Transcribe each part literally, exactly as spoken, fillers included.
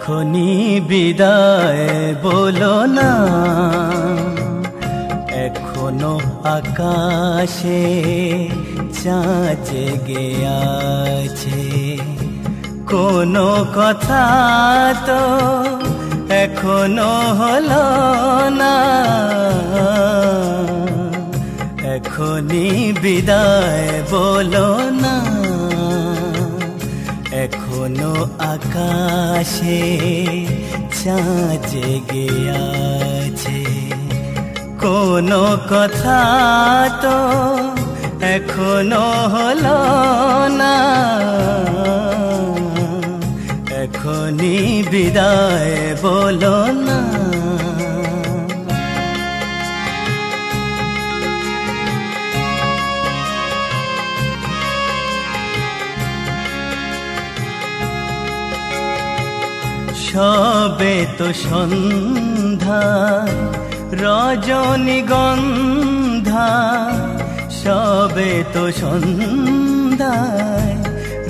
এখনি বিদায় বলো না, এখনো আকাশে চাঁদ জেগে আছে। কোনো কথা তো এখনো হলো না, এখনি বিদায় বলো না, এখনো আকাশে চাঁদ জেগে আছে। কোনো কথা তো এখনো হলো না, এখনি বিদায় বলো না। সবে তো সন্ধ্যা রজনীগন্ধা, সবে তো সন্ধ্যায়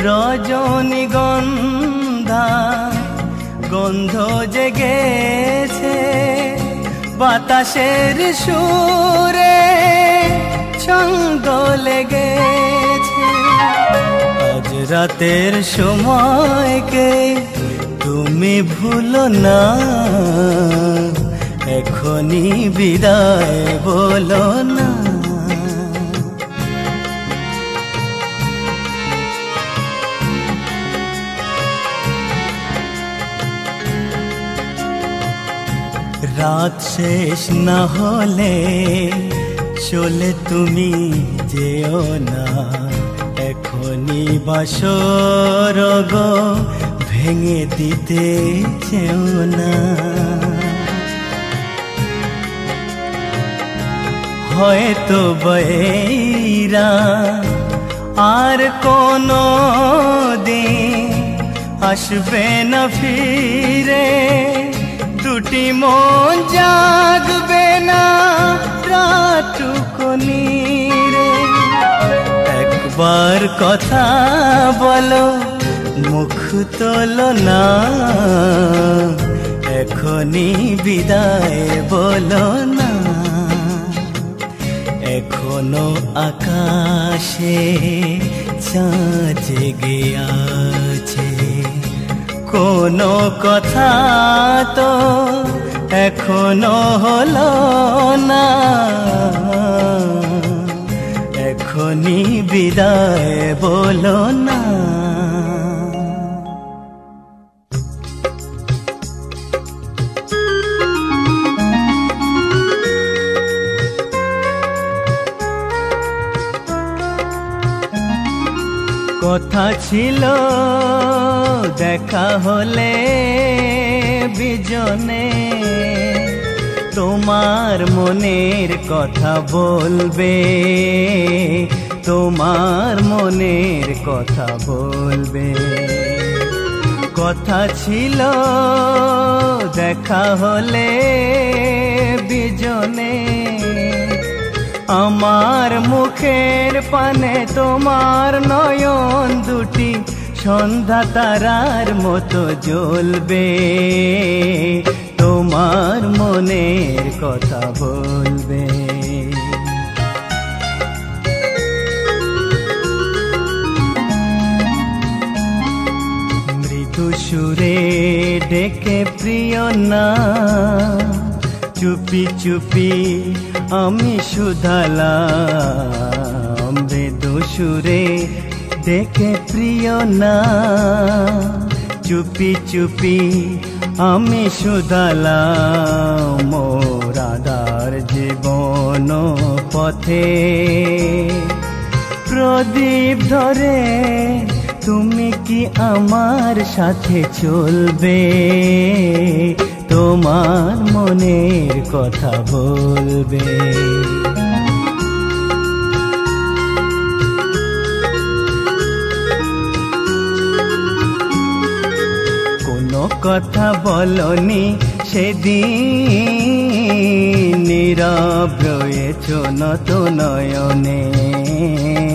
রজনীগন্ধা, গন্ধ জেগেছে বাতাসের সুরে, ছন্দ লেগেছে। আজ রাতের সময়কে তুমি ভুলো না, এখনি বিদায় বলো না। রাত শেষ না হলে চলে তুমি যেও না, এখনি বাসর গো ভেঙে দিতে চেও না। হয়তো বৈরা আর কোনো দিন আসবে না ফিরে, দুটি মন জাগবে না রাতটুকু নীরে। একবার কথা বলো, মুখ তোলো না, এখনি বিদায় বলো না। এখনো আকাশে চাঁদ জেগে আছে। কোনো কথা তো এখনো হলো না, এখনি বিদায় বলো না। কথা ছিল দেখা হলে বিজনে, তোমার মনের কথা বলবে, তোমার মনের কথা বলবে। কথা ছিল দেখা হলে বিজনে, আমার মুখের পানে তোমার নয়ন দুটি সন্ধ্যা তারার মতো জ্বলবে, তোমার মনের কথা বলবে। মৃদু সুরে ডেকে প্রিয় না, চুপি চুপি আমি শুধালাম। মৃদু সুরে ডেকে প্রিয় না, চুপি চুপি আমি শুধালাম। মোর আধার জীবন পথে প্রদীপ ধরে তুমি কি আমার সাথে চলবে, তোমার মনের কথা বলবে। কোনো কথা বলনি সেদিন, নীরব রয়েছ নত নয়নে,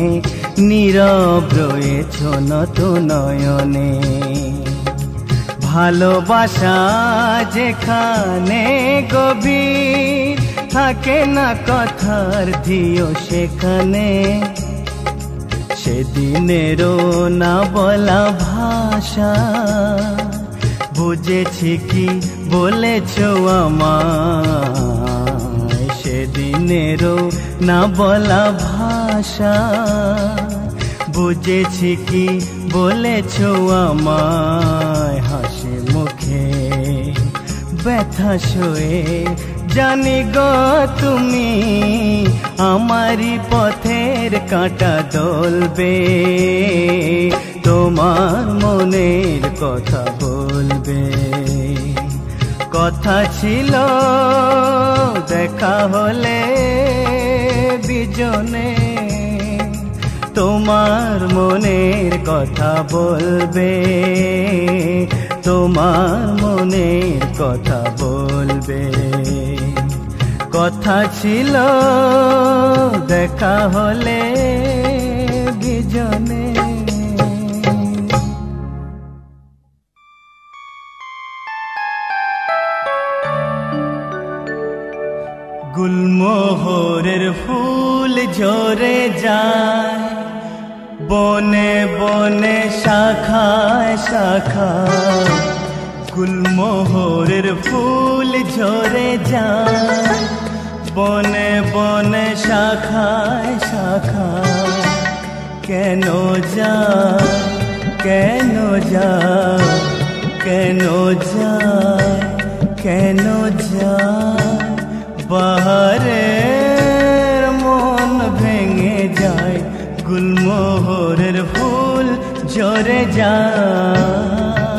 নীরব রয়েছ নত নয়নে। ভালোবাসা যেখানে গভীর, থাকে না কথার ধিও সেখানে। সেদিনেরও না বলা ভাষা, বুঝেছি কি বলেছ আমায়। সেদিনেরও না বলা ভাষা, বুঝেছি কি বলেছ আমায়। হাসি মুখে ব্যথা সয়ে জানি গো তুমি আমারি পথের কাঁটা দলবে, তোমার মনের কথা বলবে। কথা ছিল দেখা হলে বিজনে, তোমার মনের কথা বলবে, তোমার মনের কথা বলবে। কথা ছিল দেখা হলে বিজনে। গুলমোহরের ফুল ঝরে যায় বনে বনে শাখায় শাখায়। গুলমোহরের ফুল ঝরে যায় বনে বনে শাখায় শাখায়। কেন যায় কেন যায় কেন যায় কেন যায়, বাহারের মন ভেঙে যায়। গুলমোহরের ফুল ঝরে যায়।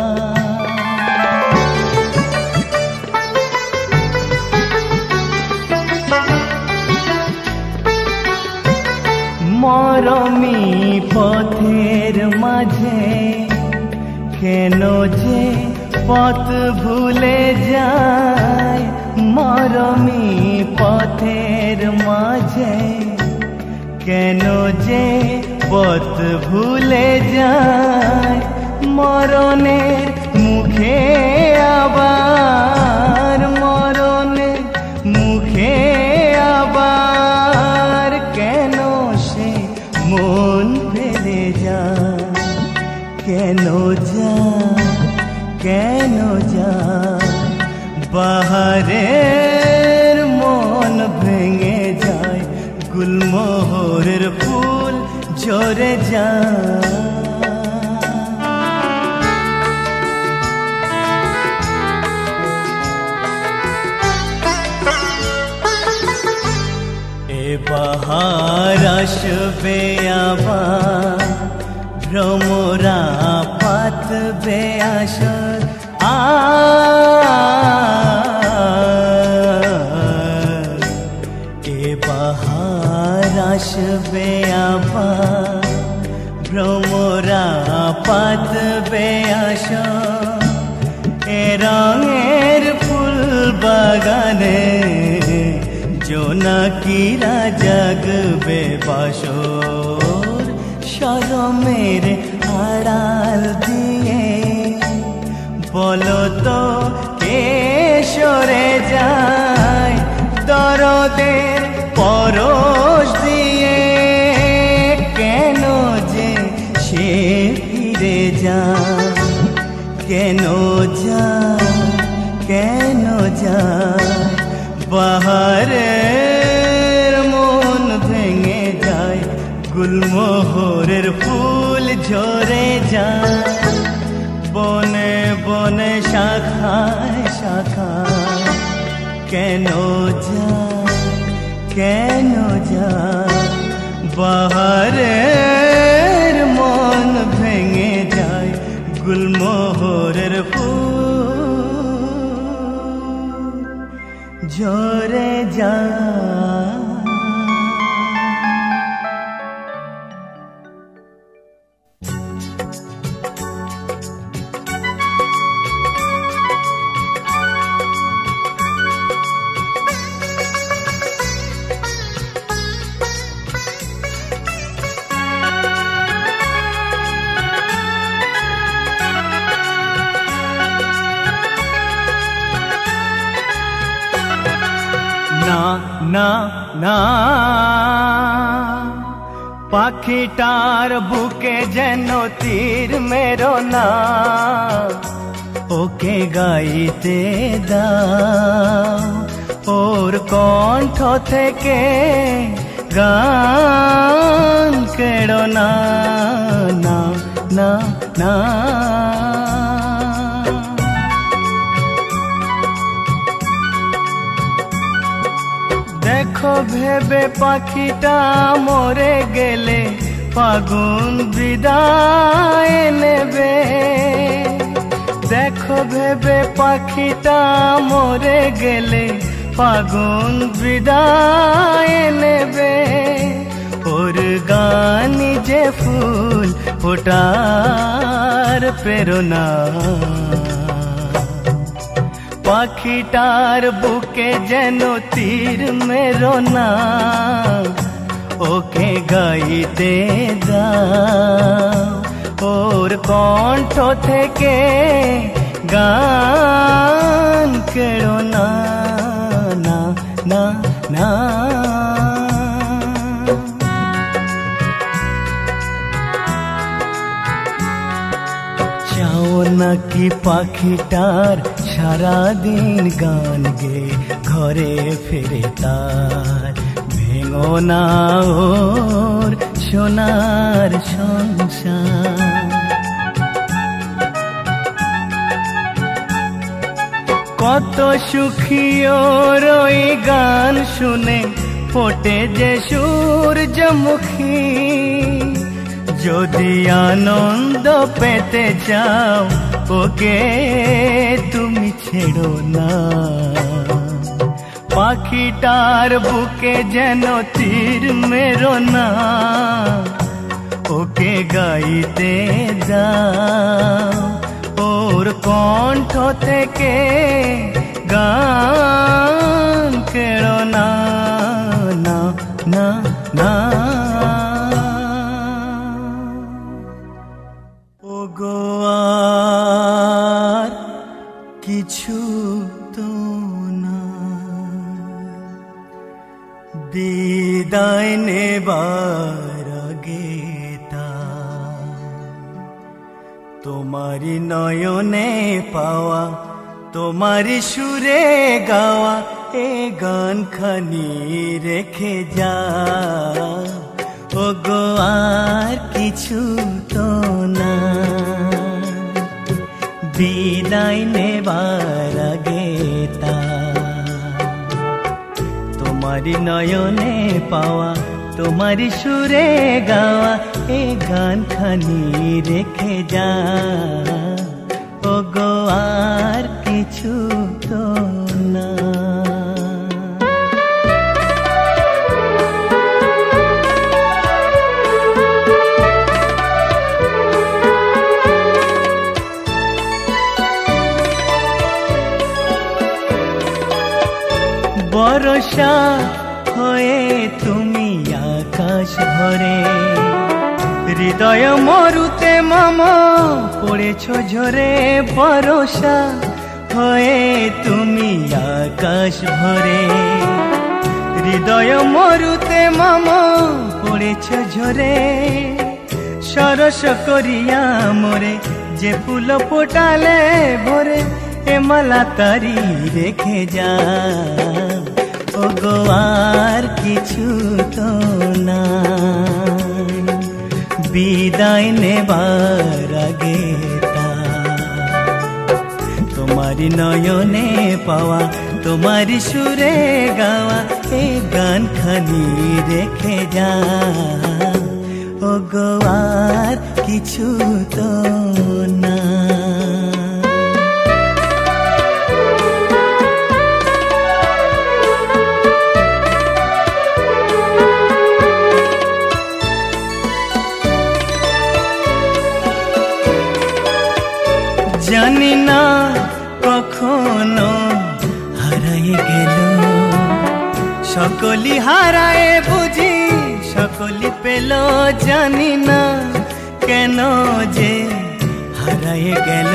মরমি পথের মাঝে কেন যে পথ ভুলে যায়। মরমি পথের মাঝে কেন যে পথ ভুলে যায়। মরণের মুখে আবার মরণের মুখে আবার কেন সে মন ফেলে যায়। কেন যায় কেন যায়, বাহারের মন ভেঙে যায়। গুলমোহরের ফুল ঝরে যায়। এ বাহার আসবে আবার, ভ্রমরা পাতবে আসর। আ এ বাহার আসবে আবার, ভ্রমরা পাতবে আসর। এ রঙের ফুল বাগানে জোনাকিরা জাগবে বাসর। শরমের আড়াল দিয়ে বলো তো কে সরে যায়। দরদের পরশ দিয়ে কেন যে সে ফিরে যায়। কেন যায় কেন যায়, বাহারের মন ভেঙে যায়। গুলমোহরের ফুল ঝরে যায় বনে বনে শাখায় শাখায়। কেন যায় কেন যায়, বাহারের মন ভেঙে যায়। গুলমোহরের ফুল ঝরে যায়। না না পাখিটার বুকে যেন তীর মেরো না ওকে গাইতে দাও ওর কণ্ঠ থেকে গান কেড়ো না না না না দেখো ভেবে পাখিটা মরে গেলে ফাগুন বিদায় নেবে দেখো ভেবে পাখিটা মরে গেলে ফাগুন বিদায় নেবে ওর গান যে ফুল ফোটার প্রেরণা পাখিটার বুকে যেন তীর মেরো না ওকে গাইতে দাও ওর কণ্ঠ থেকে গান কেড়ো না না না না চাও নাকি পাখিটার সারাদিন গান গে ঘরে ফিরে তার ভেঙো না ওর সোনার সংসার কত সুখী ওর ওই গান শুনে ফোটে যে সূর্যমুখী যদি আনন্দ পেতে চাও ওকে তুমি ছেড়ো না পাখিটার বুকে যেন তীর মেরো না ওকে গাইতে দাও ওর কণ্ঠ থেকে গান কেড়ো না না না না ওগো আর কিছু তো না বিদায় নেবার আগে তোমারি নয়নে পাওয়া তোমারি সুরে গাওয়া এ গান খানি রেখে যা ওগো আর কিছু তো না বিদায় নেবার আগে তোমারি নয়নে পাওয়া তোমারি সুরে গাওয়া এ গান খানি রেখে যা ওগো আর কিছু তো না বর্ষা হয়ে তুমি আকাশ ভরে হৃদয় মরুতে মামা পড়েছ ঝরে বর্ষা হয়ে তুমি আকাশ ভরে হৃদয় মরুতে মামা পড়েছ ঝরে সরস করিয়া মোরে যে ফুল ফোটালে ভরে এ মালা তারি রেখে যা ওগো আর কিছু তো না বিদায় নেবার আগে তোমারি নয়নে পাওয়া তোমারি সুরে গাওয়া এই গান খানি রেখে যা ওগো আর কিছু তো না জানি না কখনো হারাই গেল সকলি হারায় বুঝি সকলি পেল জানি না কেন যে হারাই গেল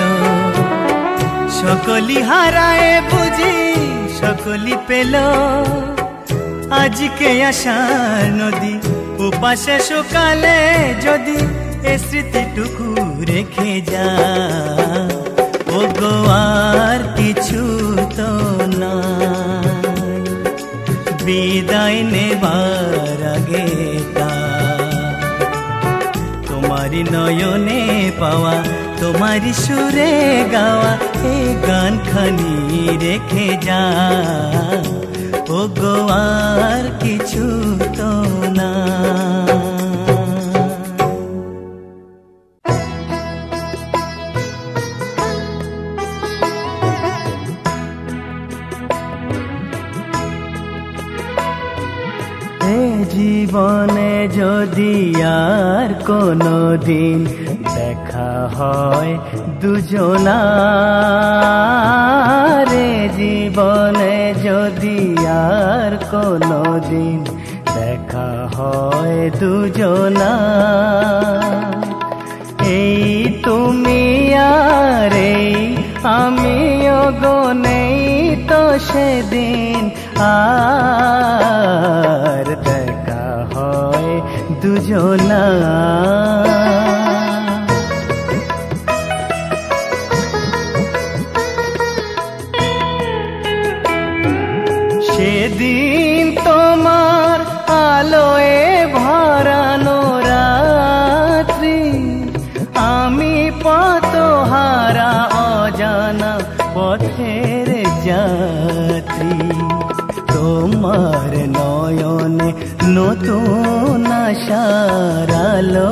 সকলি হারায় বুঝি সকলি পেল আজকে আশার নদী উপাসে সকালে যদি এ স্মৃতিটুকু রেখে যা ও গো আর কিছু তো নাই বিদায় নেবার আগে তোমারি নয়নে পাওয়া তোমারি সুরে গাওয়া এই গান খানি রেখে যা ও গো আর কিছু তো না জীবনে যদি আর কোনো দিন দেখা হয় দুজনার জীবনে যদি আর কোনো দিন দেখা হয় দুজনার এই তুমি আর এই আমিও গো নেই তো সেদিন আর দেখা হয় দুজনা সেদিন তোমার আলোয় ভরানো রাত্রি আমি পথহারা অজানা পথের যাত্রী তোমার নয়নে নতুন আশার আলো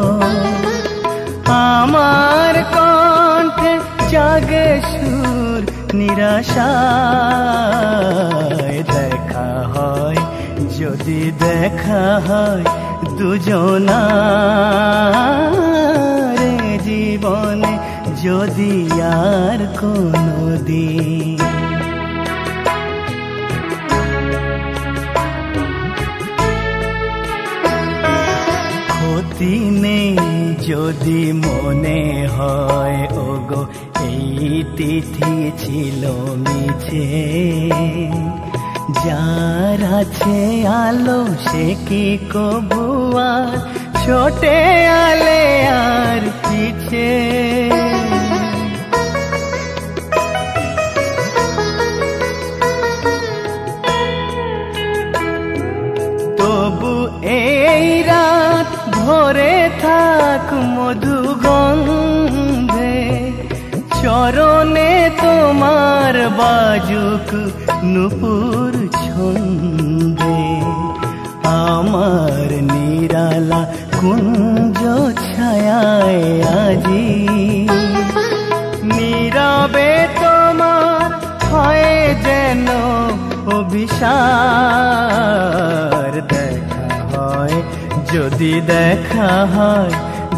আমার কণ্ঠে জাগে সুর নিরাশায় দেখা হয় যদি দেখা হয় দুজনার জীবনে যদি আর কোনো দিন ক্ষতি নেই যদি মনে হয় ওগো এই তিথি ছিল মিছে যার আছে আলো সে কি কবু আর ছোটে আলে আর পিছে তবু এই রাত ভরে থাক মধু গন্ধে চরণে তোমার বাজুক নুপুর ছন্দে আমার নিরালা কুঞ্জ ছায়ায় আজি নীরবে তোমার হয় যেন অভিসার দেখা হয় যদি দেখা হয়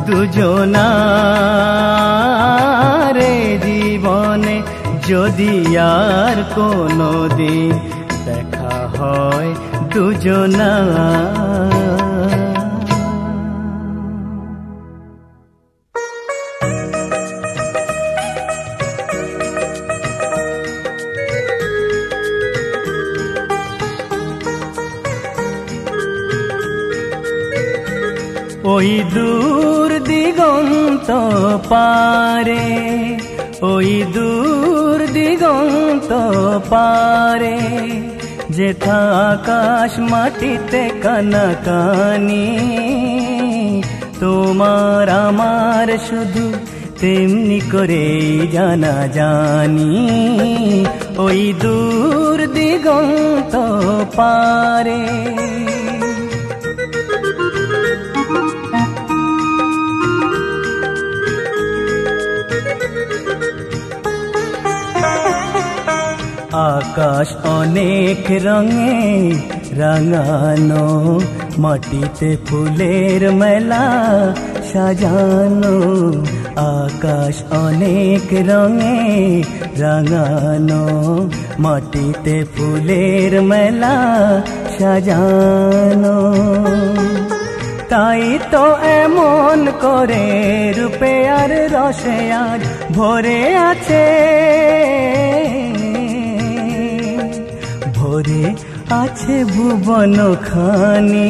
দুজনার জীবনে যদি আর কোনো দিন দেখা হয় দুজনা ওই দূর দিগন্ত পারে ওই দূর দিগন্ত পারে যেথা আকাশ মাটিতে কানাকানি তোমার আমার শুধু তেমনি করে জানা জানি ওই দূর দিগন্ত পারে আকাশ অনেক রঙে রাঙানো মাটিতে ফুলের মেলা সাজানো আকাশ অনেক রঙে রাঙানো মাটিতে ফুলের মেলা সাজানো তাই তো এমন করে রূপে আর রসে আজ ভরে আছে ভরে আছে ভুবন খানি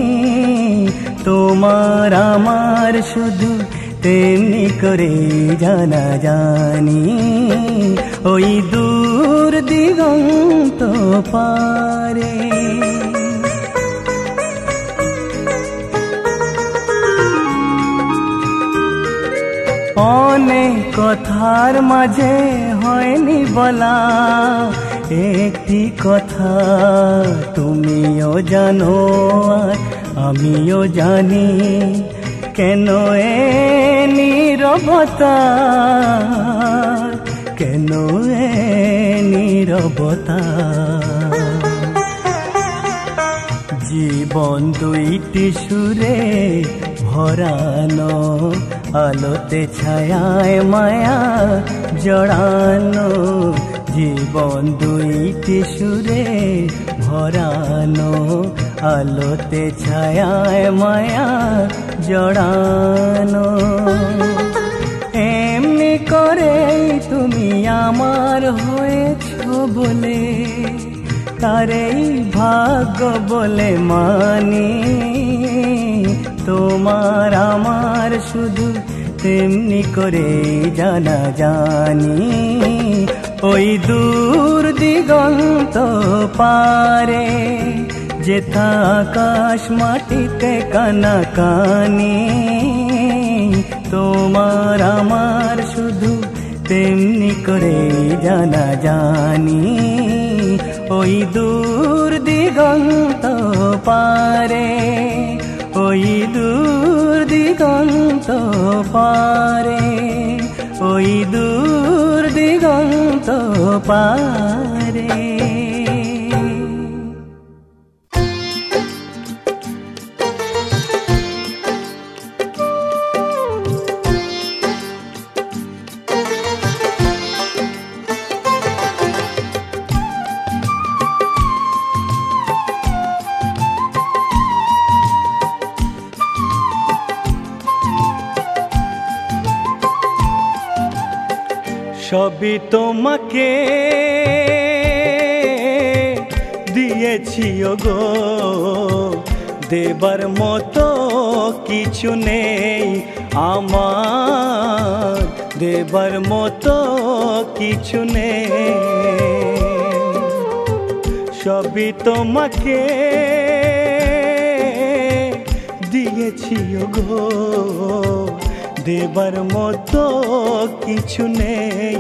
তোমার আমার শুধু তেমনি করে জানা জানি ওই দূর দিগন্ত পারে অনেক কথার মাঝে হয়নি বলা একটি কথা তুমিও জানো আর আমিও জানি কেন এ নীরবতা কেন এ নীরবতা জীবন দুইটি সুরে ভরানো আলোতে ছায়ায় মায়া জড়ানো জীবন দুইটি সুরে ভরানো আলোতে ছায়ায় মায়া জড়ানো এমনি করে তুমি আমার হয়েছো বলে তারেই ভাগ্য বলে মানি তোমার আমার শুধু তেমনি করে জানা জানি ওই দূর দিগন্ত পারে যেথা আকাশ মাটিতে কানা কানি তোমার আমার শুধু তেমনি করে জানা জানি ওই দূর দিগন্ত পারে ওই দূর দিগন্ত পারে ওই দূর দিগন্ত পারে সবই তোমাকে দিয়েছি গো দেবার মতো কিছু নেই আমার দেবার মতো কিছু নেই সবই তোমাকে দিয়েছি গো দেবার মতো কিছু নেই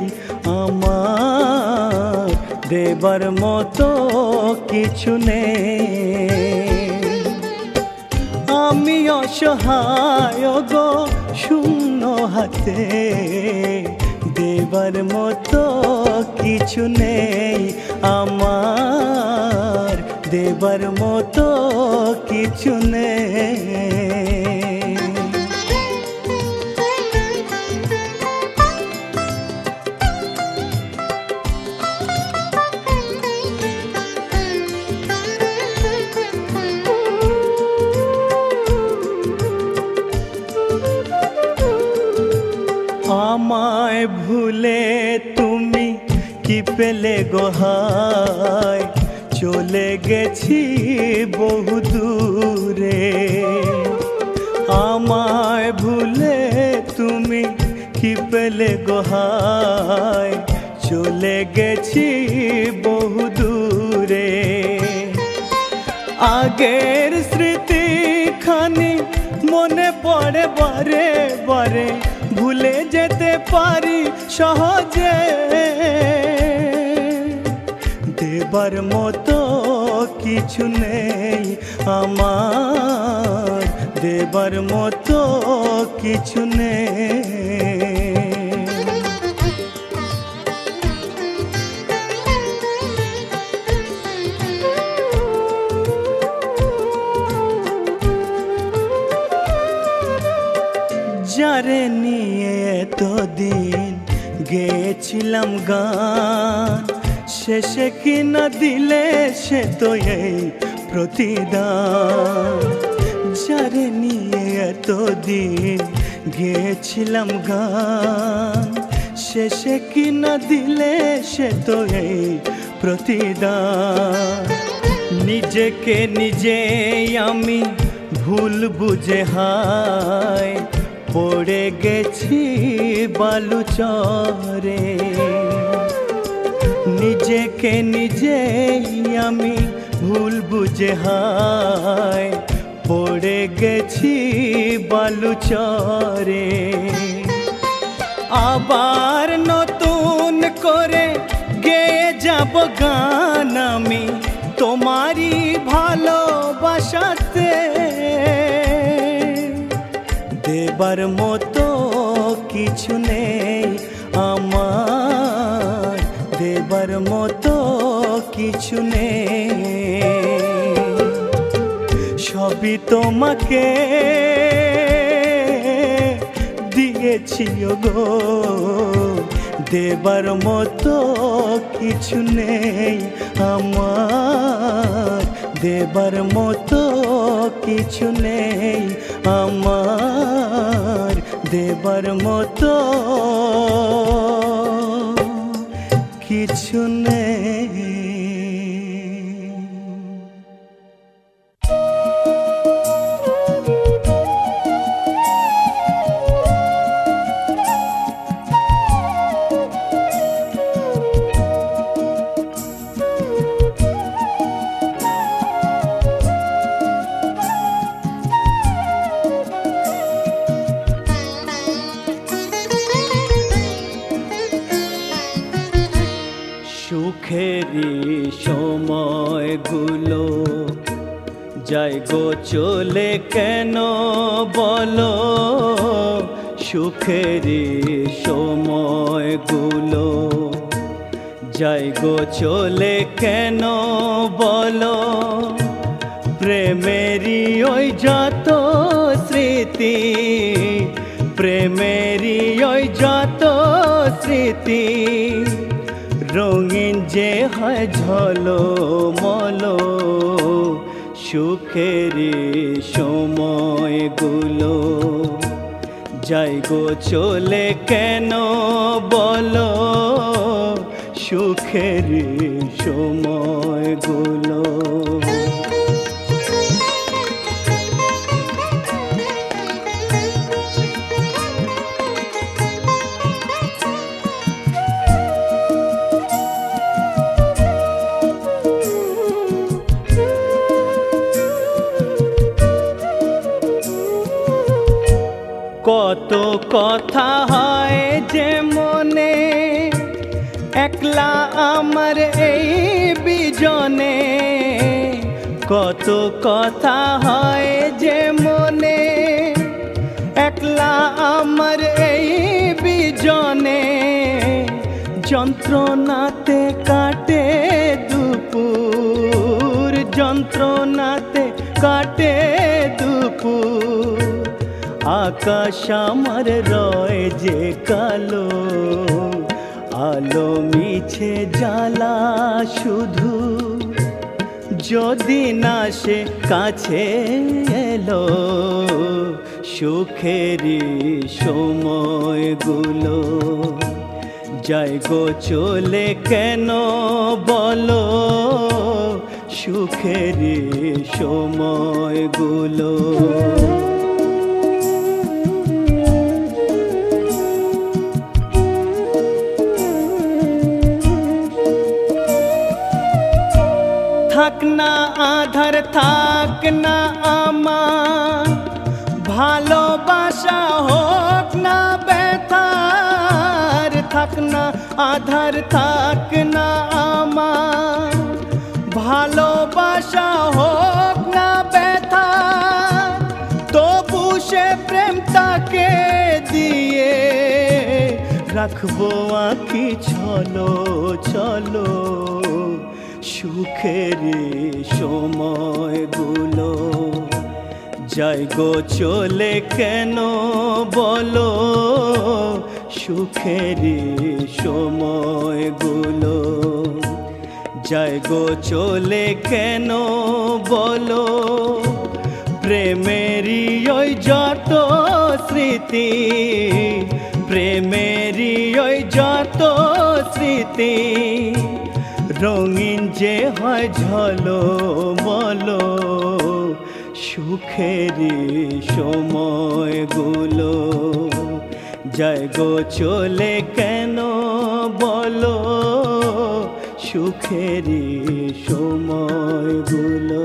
আমার দেবার মতো কিছু নেই আমি অসহায় গো শূন্য হাতে দেবার মতো কিছু নেই আমার দেবার মতো কিছু নেই আমায় ভুলে তুমি কি পেলে গোহায় চলে গেছি বহু দূরে আমায় ভুলে তুমি কি পেলে গোহায় চলে গেছি বহু দূরে আগের স্মৃতি খানি মনে পড়ে বারে বারে ভুলে যেতে পারি সহজে দেবার মতো কিছু নেই আমার দেবার মতো কিছু নেই যারে নিয়ে এতদিন গেছিলাম গান শেষে কি না দিলে সে তো এই প্রতিদান যারে নিয়ে এতদিন গেছিলাম গান শেষে কি না দিলে সে তো এই প্রতিদান নিজেকে নিজে আমি ভুল বুঝে হায় পড়ে গেছি বালুচরে। নিজেকে নিজে আমি ভুল বুঝে হায় পড়ে গেছি বালুচরে। আবার নতুন করে গেয়ে যাব গান আমি তোমারই ভালোবাসাতে। দেবার মতো কিছু নেই আমার, দেবার মতো কিছু নেই। সবই তোমাকে দিয়েছি গো, দেবার মতো কিছু নেই আমার, দেবার মতো কিছু নেই আমার, দেবার মতো কিছু নেই। সুখেরই সময়গুলো যাই গো চলে কেন বলো, সুখেরই সময়গুলো যাই গো চলে কেন বলো। প্রেমেরই ওই যত স্মৃতি, প্রেমেরই ওই যত স্মৃতি রঙিন যে হয় ঝলমলো। সুখেরই সময়গুলো যাই গো চলে কেন বলো, সুখেরই সময়গুলো। কত কথা হয় যে মনে একলা আমার এই বিজনে, কত কথা হয় যে মনে একলা আমার এই বিজনে। যন্ত্রণাতে কাটে দুপুর, যন্ত্রণাতে কাটে দুপুর। আকাশ আমার রয় যে কালো, আলো মিছে জ্বালা শুধু। যদি না সে কাছে এলো, সুখেরই সময়গুলো যাই গো চলে কেন বলো, সুখেরই সময়গুলো। থাক না আধার, থাক না আমার ভালোবাসা হোক না ব্যথার। থাক না আধার, থাক না আমার ভালোবাসা হোক না ব্যথার। তবু সে প্রেমটাকে দিয়ে রাখবো আঁকি ছলো ছলো। সুখেরই সময়গুলো যাই গো চলে কেন বলো, সুখেরই সময়গুলো যাই গো চলে কেন বলো। প্রেমেরই ওই যত স্মৃতি, প্রেমেরই ওই যত স্মৃতি রঙিন যে হয় ঝলমলো সুখেরই সময়গুলো যায় গো চলে কেন বলো সুখেরই সময়গুলো।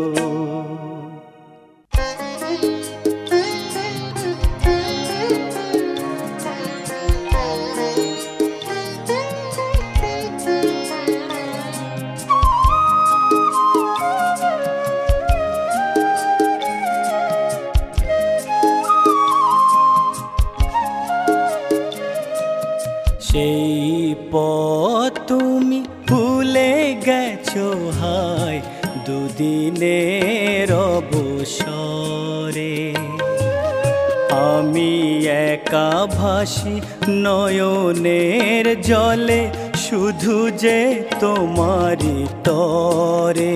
সেই পথ তুমি ভুলে গেছো হায় দুদিনের অবসরে, আমি একা ভাসি নয়নের জলে শুধু যে তোমারই তরে।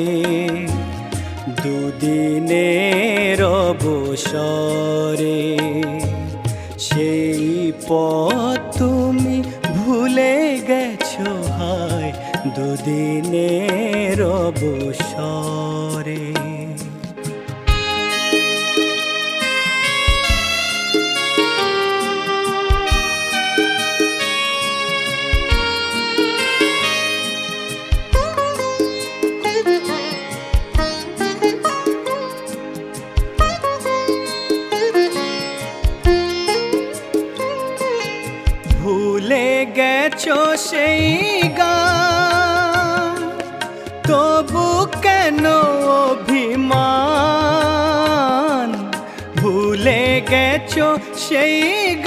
দুদিনের অবসরে সেই পথ তুমি ভুলে গেছো হায় দুদিনের অবসরে। ভুলে গেছো সেই গান তবু কেন অভিমান, ভুলে গেছো সেই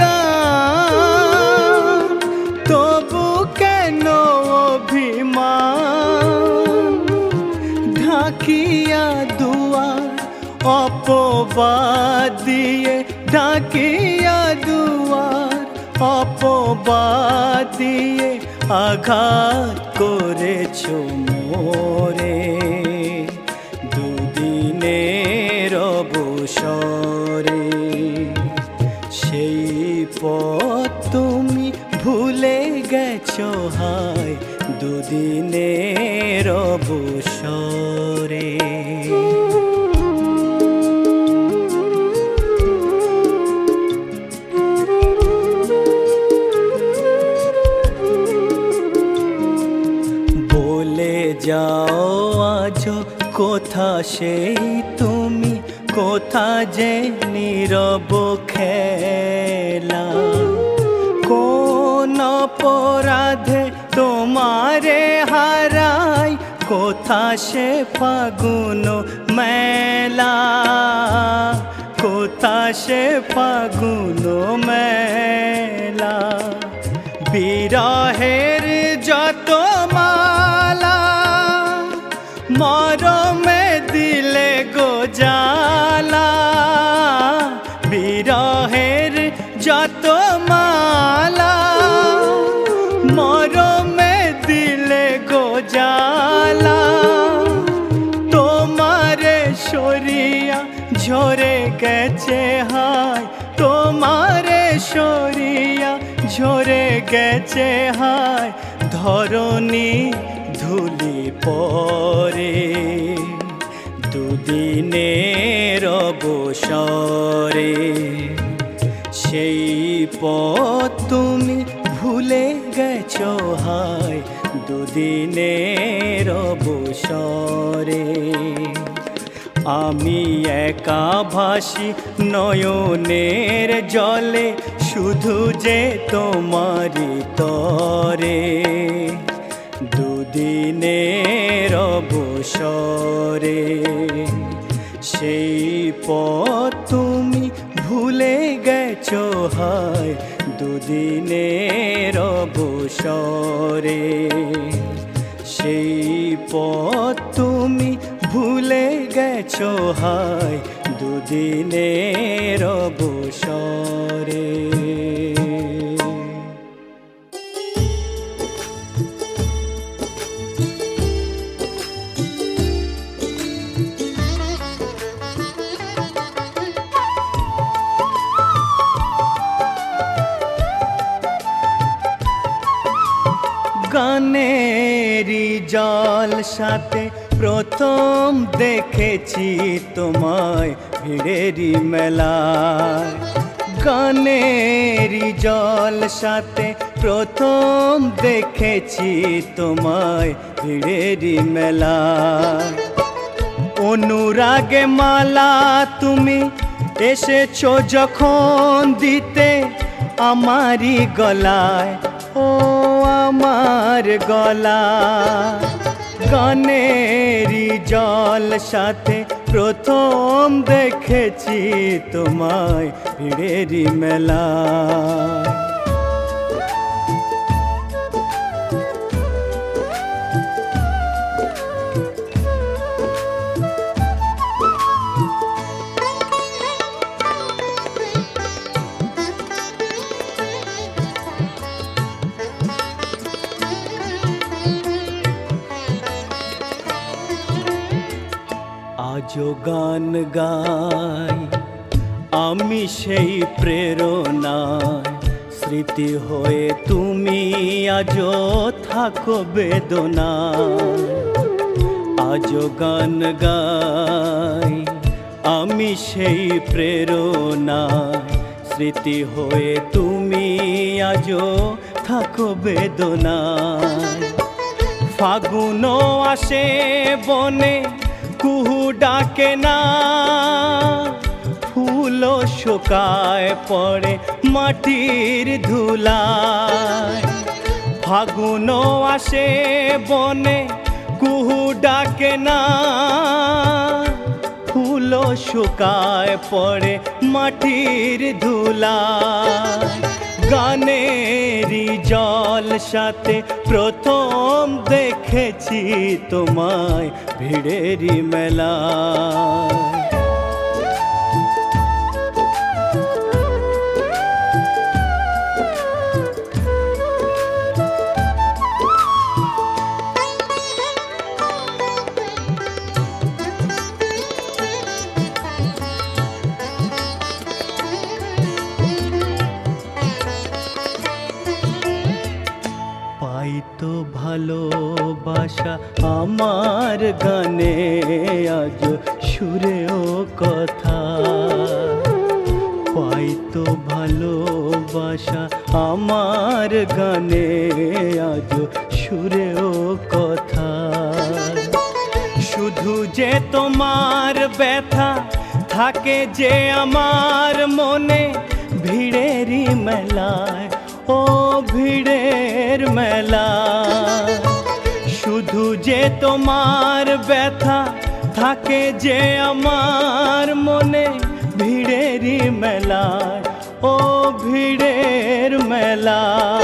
গান তবু কেন অভিমান। ঢাকিয়া দুয়ার অপবাদ দিয়ে, ঢাকিয়া দুয়ার অপবাদ দিয়ে আঘাত করেছো মোরে। দুদিনের অবসরে সেই পথ তুমি ভুলে গেছো হায় দুদিনের অবসরে। যাও আজ কোথা সেই তুমি, কোথা যে নীরব খেলা। কোন অপরাধে তোমারে হারাই, কোথা সে ফাগুন মেলা, কোথা সে ফাগুন মেলা। বিরহের যত মালা মরমে দিলে গো জালা, বিরহের যত মালা মরমে দিলে গো জালা। তোমারে সরিয়া ঝরে গেছে হায়, তোমারে সরিয়া ঝরে গেছে হায় ধরণী ধুলি পরে। দুদিনের অবসরে সেই পথ তুমি ভুলে গেছো হায় দুদিনের অবসরে। আমি একা ভাসি নয়নের জলে শুধু যে তোমারই তরে। দুদিনের অবসরে সেই পথ তুমি ভুলে গেছো হায় দুদিনের অবসরে। সেই পথ তুমি ভুলে গেছো হায় দুদিনের অবসরে। গানে গানেরই জলসাতে প্রথম দেখেছি তোমায় ভিড়েরই মেলায়। গানেরই জলসাতে প্রথম দেখেছি তোমায় ভিড়েরই মেলায়। অনুরাগে মালা তুমি এসেছো যখন দিতে আমারই গলায়, ও আমার গলা। গানেরই জলসাতে প্রথম দেখেছি তোমায় ভিড়েরই মেলায়। আজও গান গাই আমি সেই প্রেরণায়, স্মৃতি হয়ে তুমি আজও থাকো বেদনায়। আজও গান গাই আমি সেই প্রেরণায়, স্মৃতি হয়ে তুমি আজও থাকো বেদনায়। ফাগুনও আসে বনে কুহু ডাকে না, ফুলও শুকায় পড়ে মাটির ধুলায়। ফাগুনও আসে বনে কুহু ডাকে না, ফুলও শুকায় পড়ে মাটির ধুলায়। গানেরই জলসাতে প্রথম দেখেছি তোমায় ভিড়েরই মেলায়। পাইতো ভালোবাসা আমার গানে আজ সুরেও কথা। পাইতো ভালোবাসা আমার গানে আজ সুরেও কথা। শুধু যে তোমার ব্যথা থাকে যে আমার মনে ভিড়েরই মেলায়, ও ভিড়ের মেলা। শুধু যে তোমার ব্যথা থাকে যে আমার মনে ভিড়েরই মেলায়, ও ভিড়ের মেলা।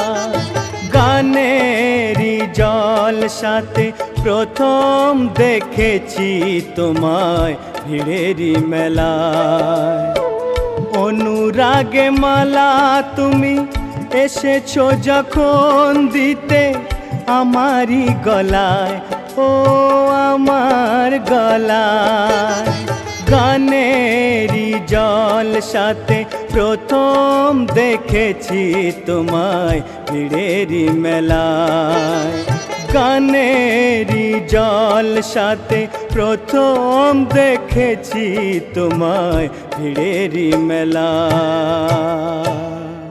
গানেরই জলসাতে প্রথম দেখেছি তোমায় ভিড়েরই মেলায়। অনুরাগে মালা তুমি এসেছো যখন দিতে আমারই গলায়, ও আমার গলায়। গানেরই জলসাতে প্রথম দেখেছি তোমায় ভিড়েরই মেলায়। গানেরই জলসাতে প্রথম দেখেছি তোমায় ভিড়েরই মেলায়।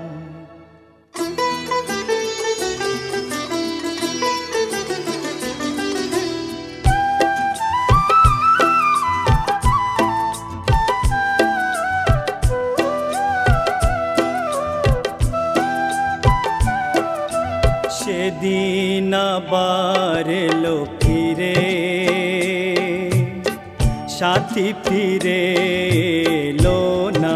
সেদিন আবার এলো ফিরে, সাথী ফিরে এলো না।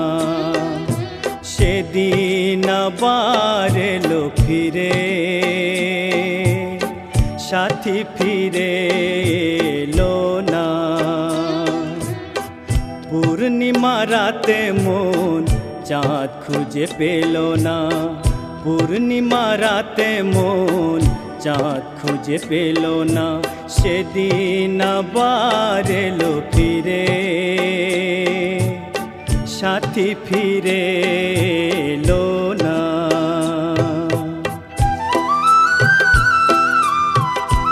সেদিন আবার এলো ফিরে, সাথী ফিরে এলো না। পূর্ণিমা রাতে মন চাঁদ খুঁজে পেল না। পূর্ণিমা রাতে মন চাঁদ খুঁজে পেল না। সেদিন আবার এলো ফিরে, সাথী ফিরে এলো না।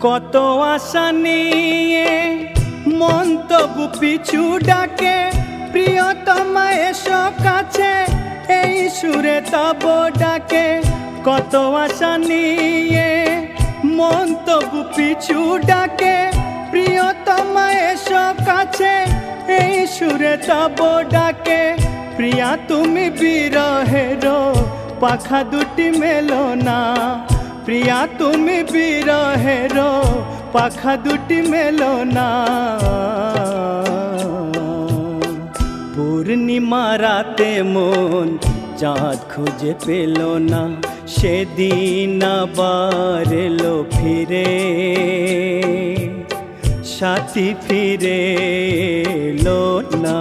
কত আশা নিয়ে মন তবু পিছু ডাকে, প্রিয়তমা এসো কাছে এই সুরে তব ডাকে। কত আশা নিয়ে মন তবু পিছু ডাকে, প্রিয়তমা এসো কাছে এই সুরে তব ডাকে। প্রিয়া তুমি বিরহের পাখা দুটি মেলো না, প্রিয়া তুমি বিরহের পাখা দুটি মেলো না। পূর্ণিমা রাতে মন চাঁদ খুঁজে পেল না, সেদিন আবার এলো ফিরে, সাথী ফিরে এলো না।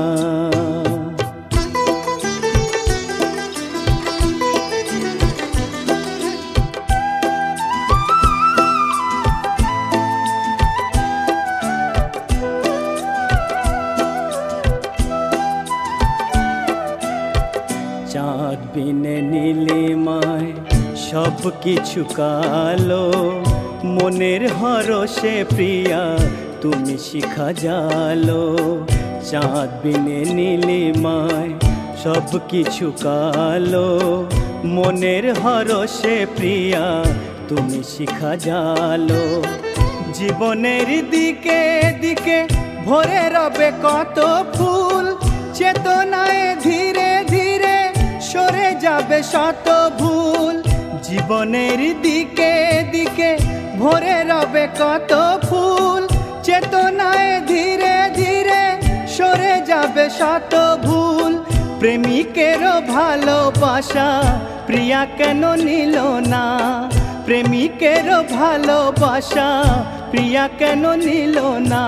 চাঁদ বিনে নীলিমায় সব কিছু কালো, মনের হরষে প্রিয়া তুমি শিখা জালো। চাঁদ বিনে নীলিমায় সব কিছু কালো, মনের হরষে প্রিয়া তুমি শিখা জালো। জীবনের দিকে দিকে ভরে রবে কত ফুল, চেতনায় ধীরে ধীরে সরে যাবে শত ভুল। জীবনের দিকে দিকে ভরে রবে কত ফুল, চেতনায় ধীরে ধীরে সরে যাবে শত ভুল। প্রেমিকেরও ভালোবাসা প্রিয়া কেন নিল না, প্রেমিকেরও ভালোবাসা প্রিয়া কেন নিল না।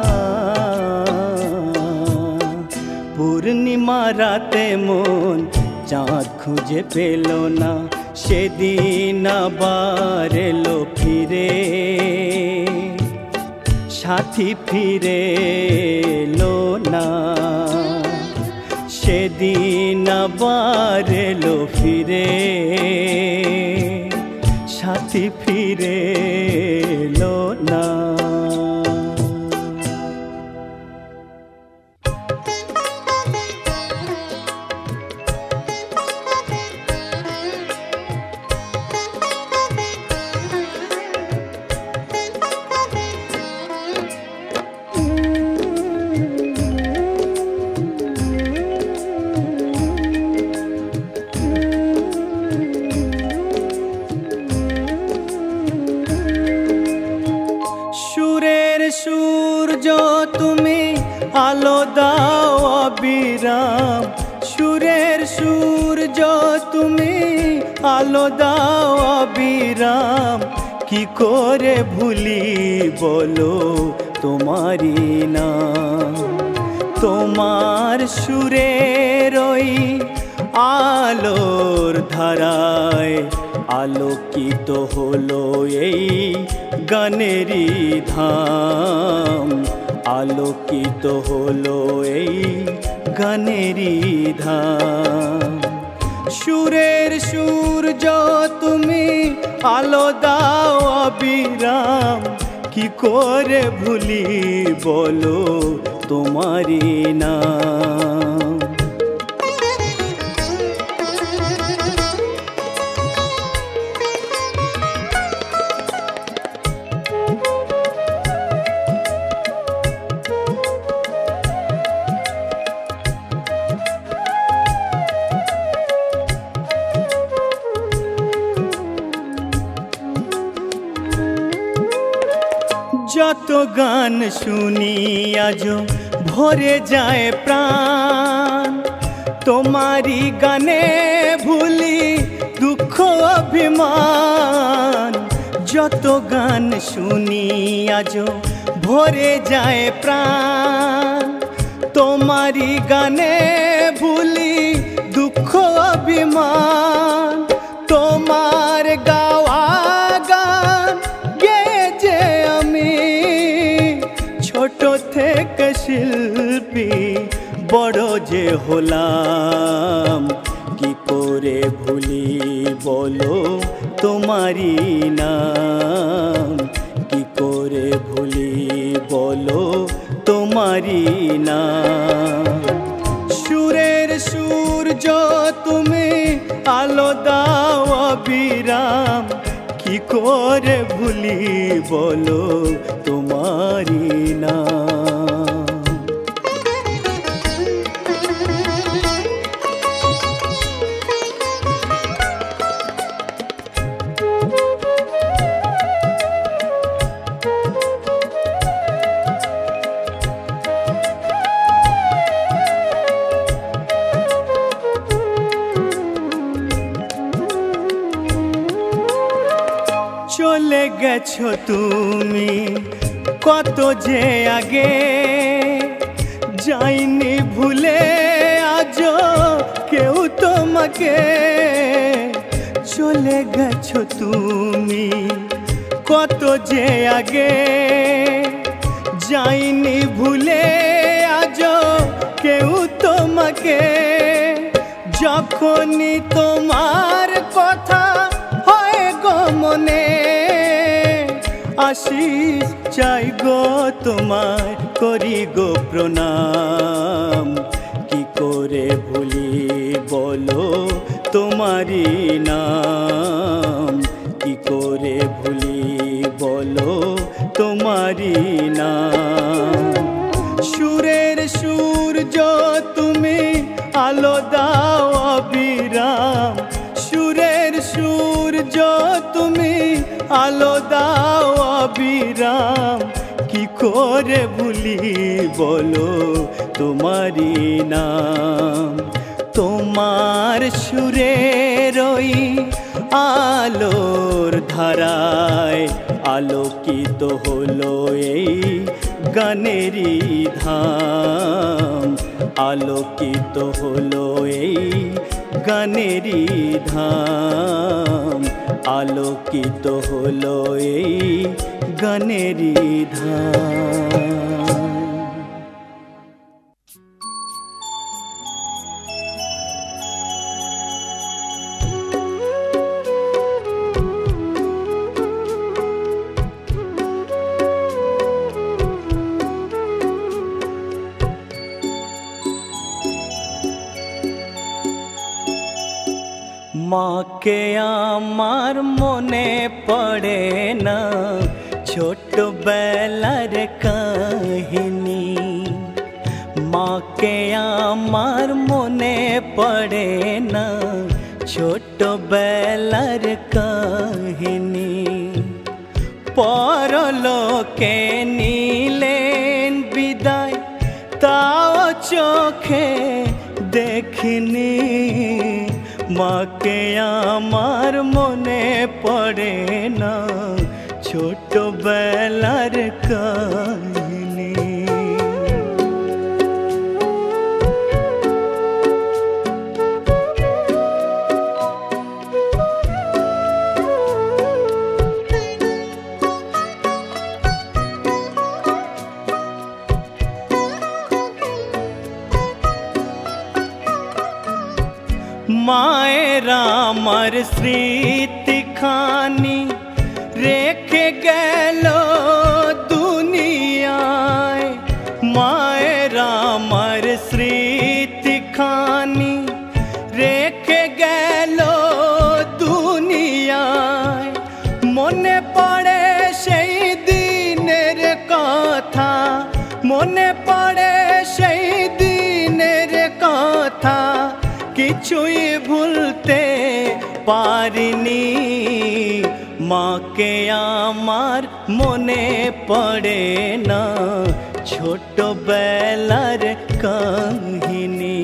পূর্ণিমা রাতে মন চাঁদ খুঁজে পেল না, সেদিন আবার এলো ফিরে, সাথী ফিরে এলো না। সেদিন আবার এলো ফিরে, সাথী ফিরে এলো না। সূর্য তুমি আলো দাও অবিরাম, সুরের সূর্য তুমি আলো দাও অবিরাম। কি করে ভুলি বলো তোমারি নাম, তোমার সুরের ওই আলোর ধারায় আলোকিত হলো এই গানেরই ধাম, আলোকিত হলো এই গানেরই ধাম। সুরের সূর্য তুমি আলো দাও অবিরাম, কি করে ভুলি বলো তোমারি নাম। যত গান শুনি আজো ভরে যায় প্রাণ, তোমারি গানে ভুলি দুঃখ অভিমান। যত গান শুনি আজো ভরে যায় প্রাণ, তোমারি গানে ভুলি দুঃখ অভিমান। তোমার গাওয়া গান গেয়ে আমি ছোট থেকে শিল্পী বড় যে হলাম, কি করে ভুলি বলো তোমারি নাম, করে ভুলি বলো তোমারি নাম। সুরের সূর্য তুমি আলো দাও অবিরাম, কি করে ভুলি বলো তোমারি নাম। চলে গেছো তুমি কত যে আগে, যাইনি ভুলে আজও কেউ তোমাকে। চলে গেছো তুমি কত যে আগে, যাইনি ভুলে আজও কেউ তোমাকে। যখনই তোমার কথা হয় গো মনে, আশিস চাই গো তোমায় করি গো প্রণাম। কি করে ভুলি বলো তোমারি নাম, কি করে ভুলি বলো তোমারি নাম। সুরের সূর্য তুমি আলো দাও অবিরাম, সুরের সূর্য তুমি আলো দাও অবিরাম। কি করে ভুলি বলো তোমারি নাম। তোমার সুরের ওই আলোর ধারায় আলোকিত হলো এই গানেরই ধাম, আলোকিত হলো এই গানেরই ধাম, আলোকিত হলো এই গানেরই ধাম। মাকে আমার মনে পড়ে না ছোটবেলার কাহিনী, মাকে আমার মনে পড়ে না ছোটবেলার কাহিনী। পরলোকে নিলেন বিদায় তাও চোখে দেখিনি, মাকে আমার মনে পড়ে না ছোটবেলার কাহিনী। মায়ের আমার স্মৃতি খানি রেখে গেল দুনিয়ায়, মায়ের আমার স্মৃতি খানি রেখে গেল দুনিয়ায়। মনে পড়ে সেই দিনের কথা, মনে পড়ে সেই দিনের কথা, কিছুই ভুলতে পারিনি। মাকে আমার মনে পড়ে না ছোটবেলার কাহিনী।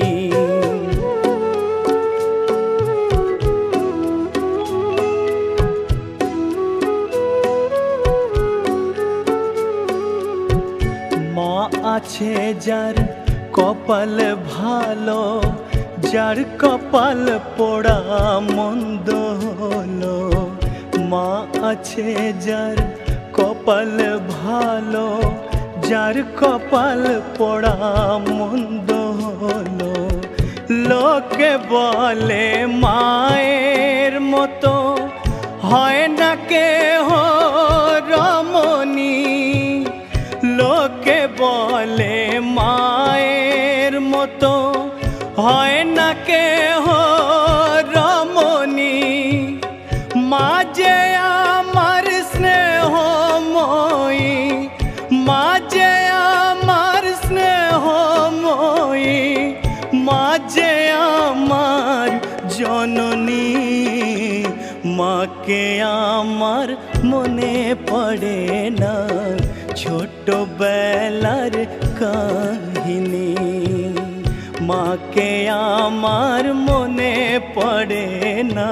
মা আছে যার কপাল ভালো, যার কপাল পোড়া মন্দ হলো। মা আছে যার কপাল ভালো, যার কপাল পোড়া মন্দ হলো। লোকে বলে মায়ের মতো হয় না কেহ রমণী, বলে মায়ের মতো হয় না কেহ রমণী, মা যে আমার স্নেহময়ী, মা যে আমার স্নেহময়ী, মা যে আমার জননী। মাকে আমার মনে পড়ে না ছোটবেলার কাহিনী, মাকে আমার মনে পড়ে না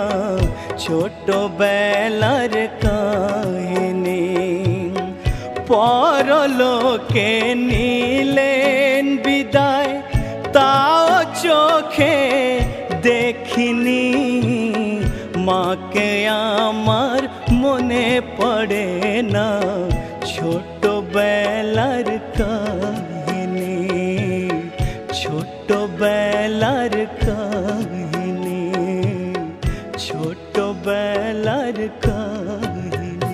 ছোটবেলার কাহিনী। পরলোকে নিলেন বিদায় তাও চোখে দেখিনি, মাকে আমার মনে পড়ে না ছোটবেলার কাহিনী, ছোটবেলার কাহিনী, ছোটবেলার কাহিনী।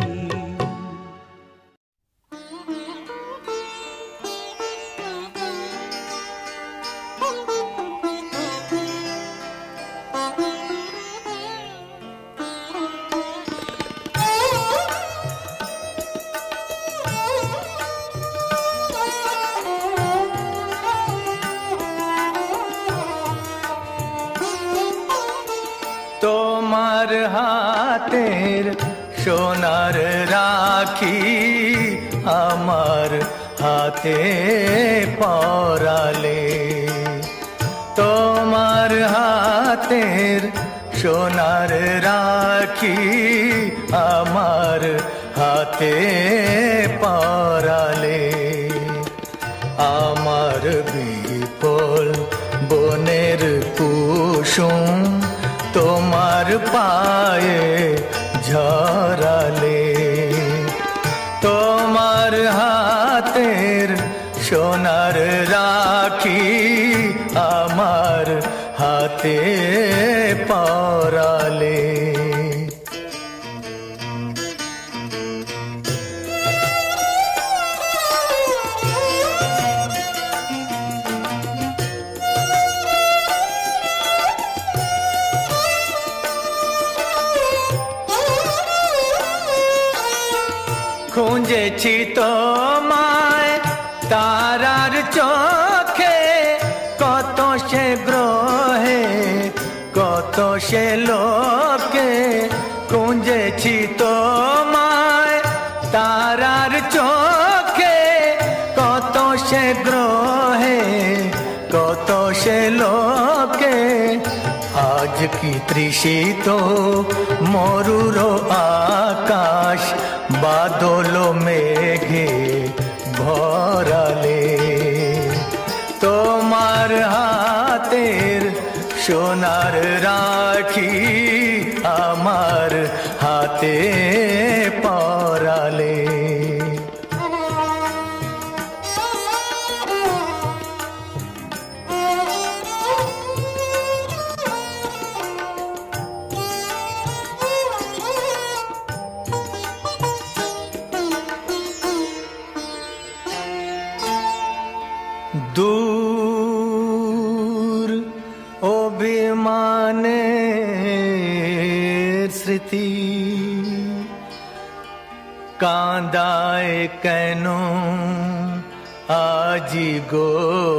তোমার হাতের সোনার রাখি আমার হাতে পরালে, তোমার হাতের সোনার রাখি আমার হাতে পরালে। আমার বিপুল বনের কুসুম তোমার পায়ে ঝরালে, তোমার হাতের সোনার রাখি আমার হাতে পরালে। খুঁজেছি তোমায় তারার চোখে, কত সে গ্রহে কত সে লোকে। খুঁজেছি তোমায় তারার চোখে, কত সে গ্রহে কত সে লোকে। আজ কি তৃষিত মরুর আকাশ বাদল মেঘে ভরালে, তোমার হাতের সোনার রাখি আমার হাতে পরালে। দূর অভিমানের স্মৃতি কাঁদায় কেন আজি গো,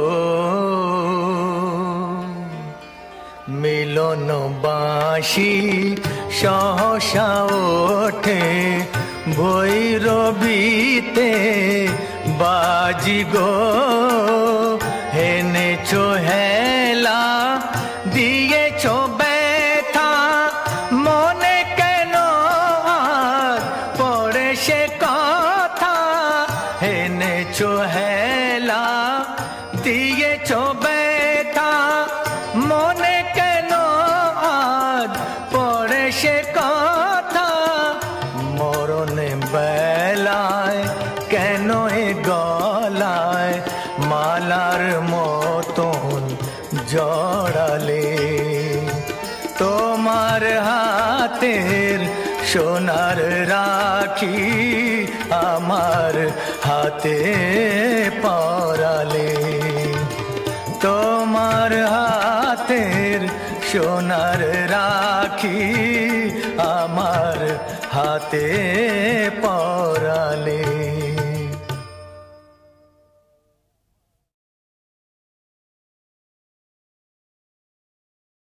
মিলন বাঁশি সহসা ওঠে ভৈরবীতে বাজি গো। হেনেছো হেলা দিয়েছো ব্যথা, মনে কেন আর পড়ে সে কথা। হেনেছো হেলা দিয়েছো ব্যথা, মনে কেন আর পড়ে সে কথা। মরণে বেলায় কেন এ গলায় মালার মতন জড়ালে, তোমার হাতের সোনার রাখি আমার হাতে পরালে, তোমার হাতের সোনার রাখি আমার হাতে পরালে।